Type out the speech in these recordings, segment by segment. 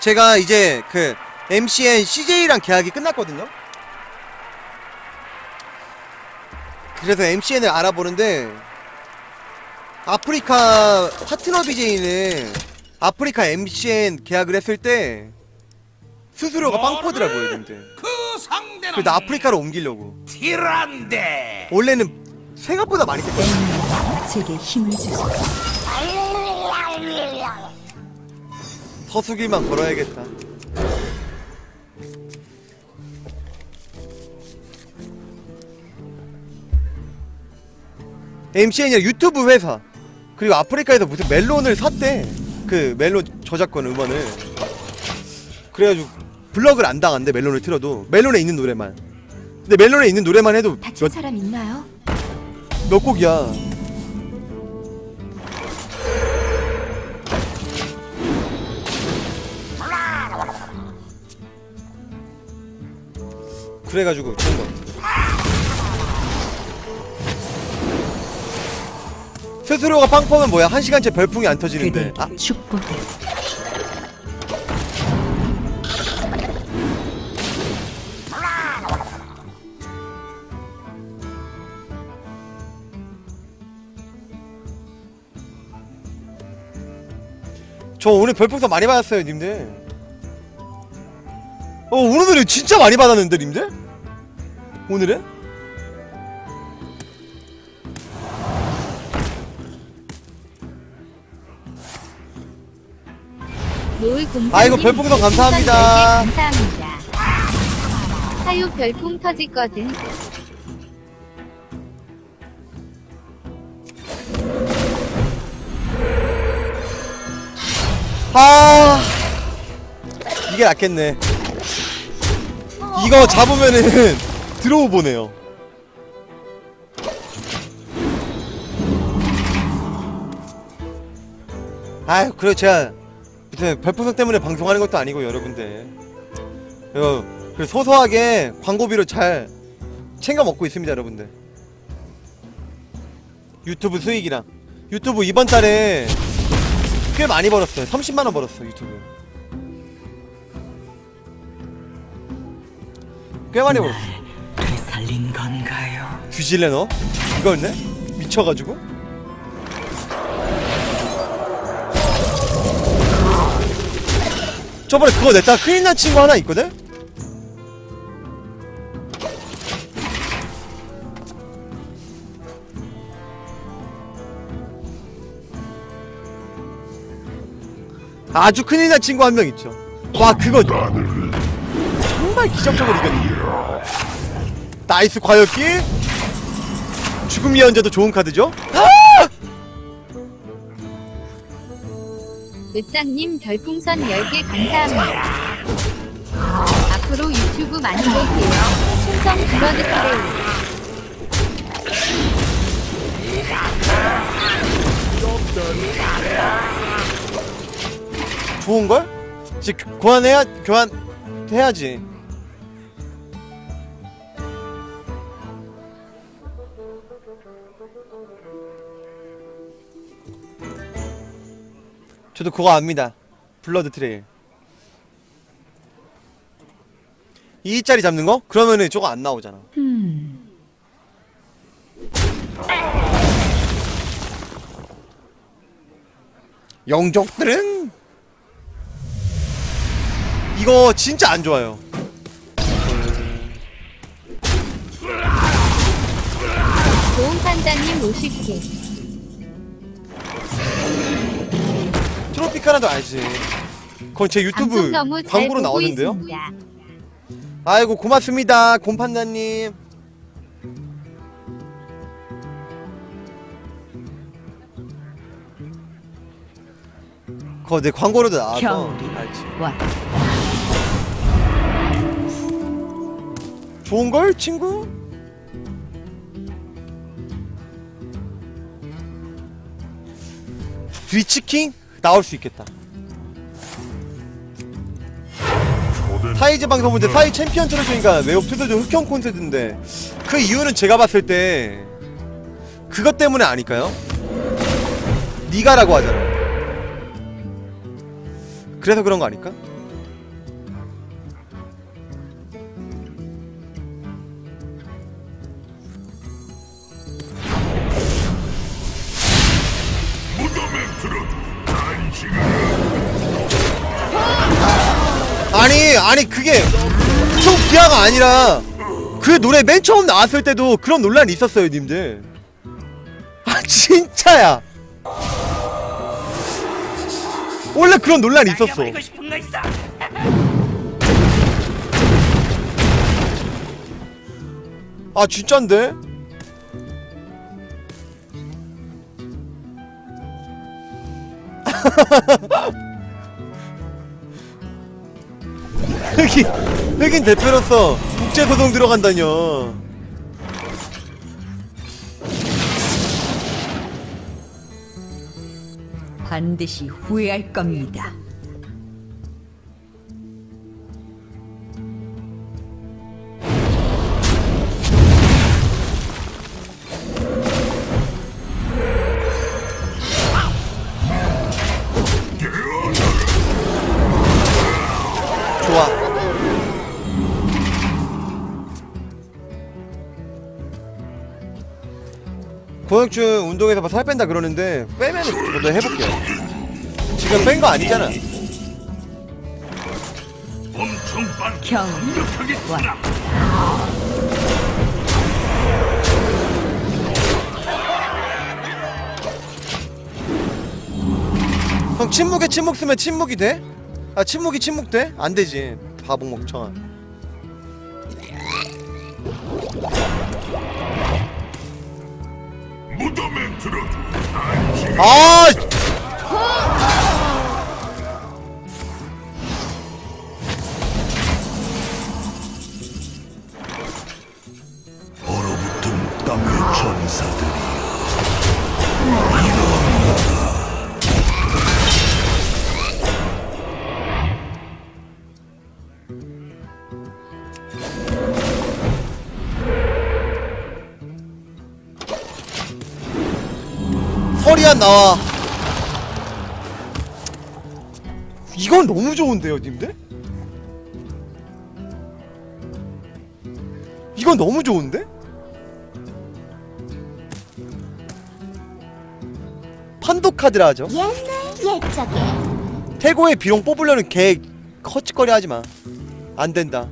제가 이제 그 MCN CJ랑 계약이 끝났거든요. 그래서 MCN을 알아보는데 아프리카 파트너 BJ는 아프리카 MCN 계약을 했을 때 수수료가 빵 퍼더라고요. 근데 그래서 아프리카로 옮기려고. 티란데. 원래는 생각보다 많이 뜯거든요. 제게 힘을 주소. 서수길만 걸어야겠다. MCN이 유튜브 회사, 그리고 아프리카에서 무슨 멜론을 샀대. 그 멜론 저작권 음원을. 그래가지고 블럭을 안 당한대. 멜론을 틀어도 멜론에 있는 노래만. 근데 멜론에 있는 노래만 해도 다친 사람 있나요? 몇 곡이야. 그래가지고 좋은 거. 스스로가 빵 퍼면 뭐야? 1시간째 별풍이 안 터지는데. 아, 축복. 저 오늘 별풍선 많이 받았어요, 님들. 오늘은 진짜 많이 받았는데, 님들? 오늘은? 아이고, 별풍선 감사합니다. 감사합니다. 사유 별풍 터지거든. 아, 이게 낫겠네. 이거 잡으면은 드로우 보내요. 아유, 그래 제가 무슨 별풍선 때문에 방송하는 것도 아니고 여러분들. 그래서 소소하게 광고비로 잘 챙겨 먹고 있습니다, 여러분들. 유튜브 수익이랑. 유튜브 이번 달에 꽤 많이 벌었어요. 30만원 벌었어, 유튜브. 꽤 많이 벌었어. 살린 건가요? 뒤질래 너? 이거였네? 미쳐가지고? 저번에 그거 냈다가 큰일 난 친구 하나 있거든? 아주 큰일 난 친구 한 명 있죠. 와, 그거 정말 기적적으로 이겼는데. 나이스 과역기. 죽음 예언자도 좋은 카드죠? 으짱님 별풍선 10개 감사합니다. 앞으로 유튜브 많이 볼게요. 충성 불러드릴게요. 좋은걸? 이제 교환해야지. 저도 그거 압니다. 블러드 트레일 2짜리 잡는 거? 그러면은 저거 안 나오잖아. 영족들은 이거 진짜 안 좋아요. 좋은 판단님 50개. 트로피카나도 알지. 그건 제 유튜브 광고로 나오는데요. 있습니다. 아이고 고맙습니다, 곰판다님. 그거 내 광고로도 나와서 알지. 좋은걸 친구? 드리치킹? 나올 수 있겠다. 사이즈 방송 문제 사이 챔피언 틀어주니까 웨업투도 흑형 콘셉트인데 그 이유는 제가 봤을 때 그것 때문에 아닐까요? 니가라고 하잖아. 그래서 그런 거 아닐까? 아니 그게 우토피아가 아니라 그 노래 맨 처음 나왔을 때도 그런 논란이 있었어요 님들. 아 진짜야. 원래 그런 논란이 있었어. 아 진짠데? 흑인 대표로서 국제소송 들어간다뇨. 반드시 후회할 겁니다. 좋아. 고영준 운동에서 막 살 뺀다 그러는데 빼면은 저도 해볼게요. 지금 뺀 거 아니잖아. 경 형 침묵에 침묵 쓰면 침묵이 돼? 아 침묵이 침묵 돼? 안 되지. 바보 멍청아. 무덤에 들어도 아! 얼어붙은 땅의 전사들이여, 서리안 나와. 이건 너무 좋은데요 님들? 이건 너무 좋은데? 판도카드라 하죠. 옛적에 태고의 비룡 뽑으려는 개 헛짓거리 하지마. 안된다.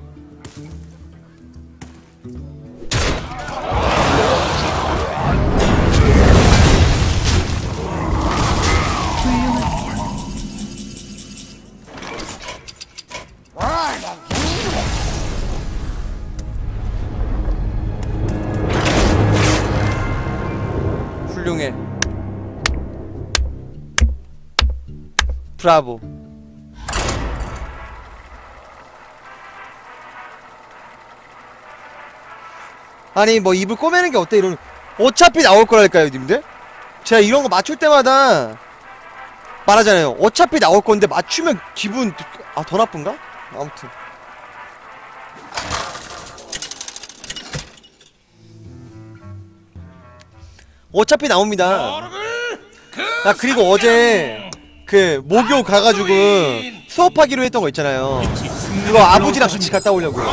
훌륭해. 브라보. 아니 뭐 입을 꼬매는 게 어때 이런. 어차피 나올 거라니까요 님들. 제가 이런 거 맞출 때마다 말하잖아요. 어차피 나올 건데 맞추면 기분 더 나쁜가? 아무튼 어차피 나옵니다. 나 그리고 어제 그 모교 가가지고 수업하기로 했던 거 있잖아요. 그거 아버지랑 같이 갔다 오려고요.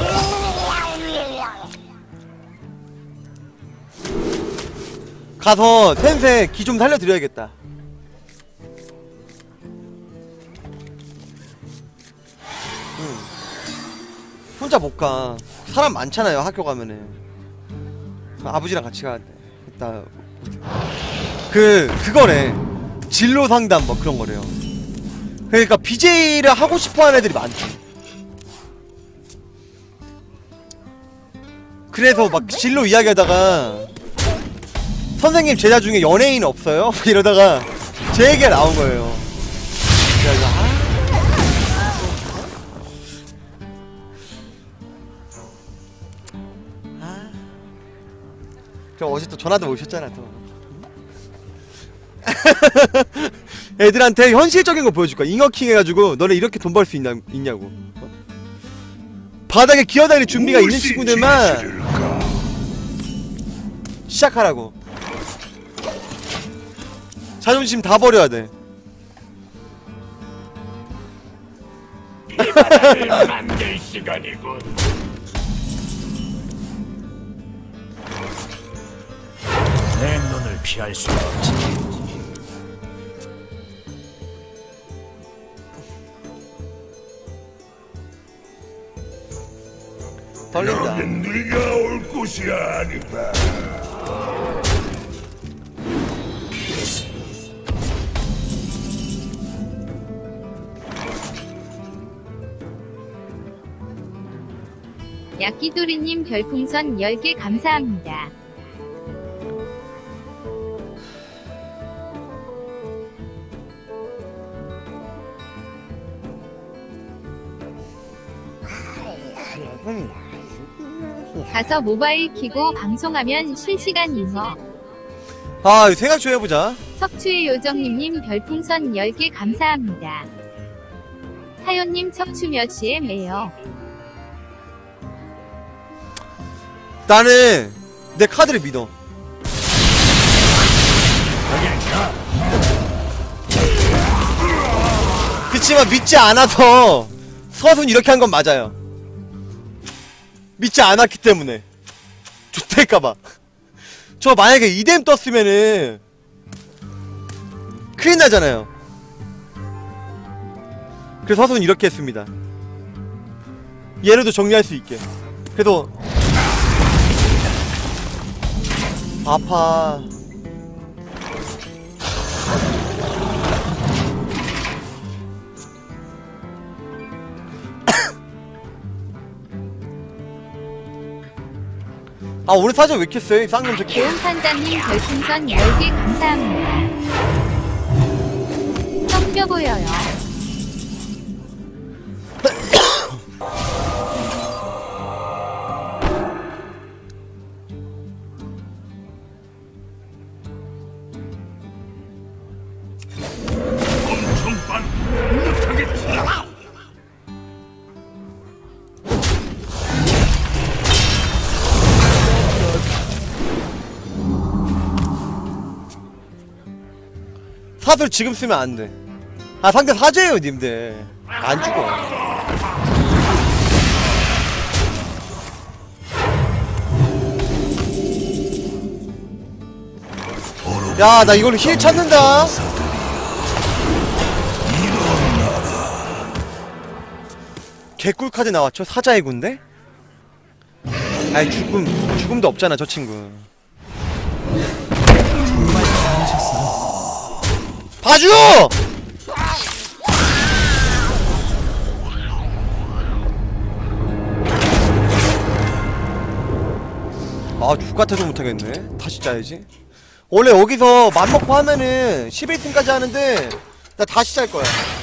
가서 센세 기 좀 살려드려야겠다. 혼자 못 가. 사람 많잖아요 학교 가면은. 아버지랑 같이 가야 돼. 일단 그거래. 진로 상담 뭐 그런 거래요. 그러니까 BJ를 하고 싶어하는 애들이 많지. 그래서 막 진로 이야기하다가 선생님 제자 중에 연예인 없어요? 이러다가 제 얘기가 나온 거예요. 그래서 그럼 어제 또 전화도 오셨잖아 또. 애들한테 현실적인 거 보여줄까? 잉어킹 해가지고 너네 이렇게 돈 벌 수 있냐고. 바닥에 기어다닐 준비가 있는 친구들만 시작하라고. 자존심 다 버려야 돼. 이 바닥을 만들 시간이군. 내 눈을 피할 수가 없지. 떨린다. 여긴 네가 올 곳이 아니다. 야끼도리님 별풍선 10개 감사합니다. 가서 모바일 키고 방송하면 실시간 인어. 아 생각 좀 해보자. 척추의 요정님님 별풍선 10개 감사합니다. 타요님 척추 몇 시에 매요? 나는 내 카드를 믿어. 그치만 믿지 않아서 서순 이렇게 한 건 맞아요. 믿지 않았기 때문에 좋댈까봐. 저 만약에 이뎀 떴으면은 큰일 나잖아요. 그래서 서순 이렇게 했습니다. 얘라도 정리할 수 있게. 그래도 아파. 아 오늘 사전 왜 이렇게 세? 쌍놈 새끼. 개운 판장님 별풍선 10개 감사합니다. 섞여 보여요. 엄청 빤 못하겠다. 사술 지금 쓰면 안 돼. 아 상대 사제예요 님들. 안 죽어. 야 나 이걸로 힐 찾는다. 개꿀 카드 나왔죠? 사자의 군대? 아이 죽음도 없잖아 저 친구. 봐줘! 아 죽같아서 못하겠네. 다시 짜야지. 원래 여기서 맘먹고 하면은 11승까지 하는데 나 다시 짤 거야.